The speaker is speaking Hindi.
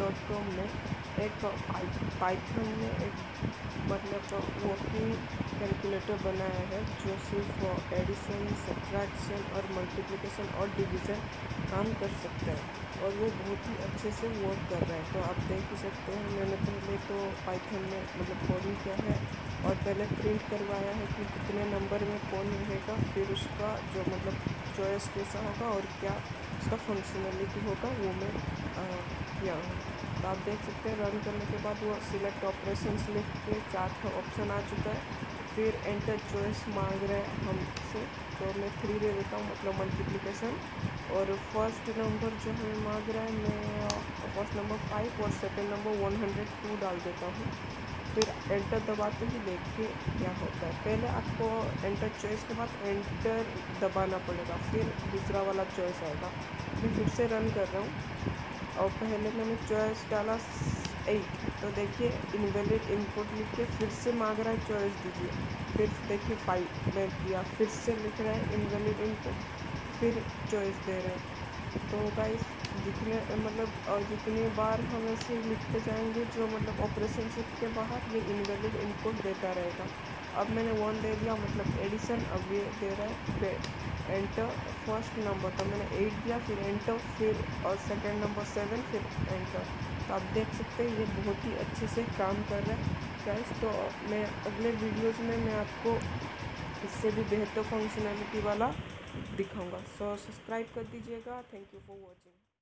multiplies.com में एक पाइथन में एक मतलब वर्किंग कैलकुलेटर बनाया है जो सिर्फ एडिशन, सब्ट्रैक्शन और मल्टीप्लिकेशन और डिवीज़न काम कर सकता है और वो बहुत ही अच्छे से वर्क कर रहा है। तो आप देख ही सकते हैं, मैंने पहले तो पाइथन में मतलब कोडिंग किया है और पहले प्रिंट करवाया है कि कितने नंबर में कौन रहेगा, फिर उसका जो मतलब चॉइस कैसा होगा और क्या उसका फंक्शनलिटी होगा वो मैं किया हूँ। तो आप देख सकते हैं रन करने के बाद वो सिलेक्ट ऑपरेशंस लिख के 4 ऑप्शन आ चुका है। फिर एंटर चॉइस मांग रहे हैं हमसे, तो मैं 3 दे देता हूँ मतलब मल्टीप्लिकेशन। और फर्स्ट नंबर जो हमें मांग रहा है मैं फर्स्ट नंबर 5 और सेकंड नंबर 102 डाल देता हूँ। फिर एंटर दबाते ही देखिए क्या होता है। पहले आपको एंटर चॉइस के बाद एंटर दबाना पड़ेगा, फिर दूसरा वाला चॉइस आएगा। मैं फिर से रन कर रहा हूँ और पहले मैंने चॉइस डाला 8, तो देखिए इनवैलिड इनपुट लिख के फिर से मांग रहा है चॉइस दीजिए। फिर देखिए 5 मैं किया, फिर से लिख रहा है इनवैलिड इनपुट, फिर चॉइस दे रहे हैं। तो गाइस जितनी बार हम ऐसे लिखते जाएंगे जो मतलब ऑपरेशन शिफ्ट के बाहर ये इनवैलिड इनपुट देता रहेगा। अब मैंने 1 दे दिया मतलब एडिशन, अब ये दे रहा है फिर एंटर फर्स्ट नंबर, तो मैंने 8 दिया, फिर एंटर, फिर और सेकंड नंबर 7, फिर एंटर। तो आप देख सकते हैं ये बहुत ही अच्छे से काम कर रहा है गाइस। तो मैं अगले वीडियोज़ में मैं आपको इससे भी बेहतर फंक्शनैलिटी वाला दिखाऊंगा। सो सब्सक्राइब कर दीजिएगा। Thank you for watching.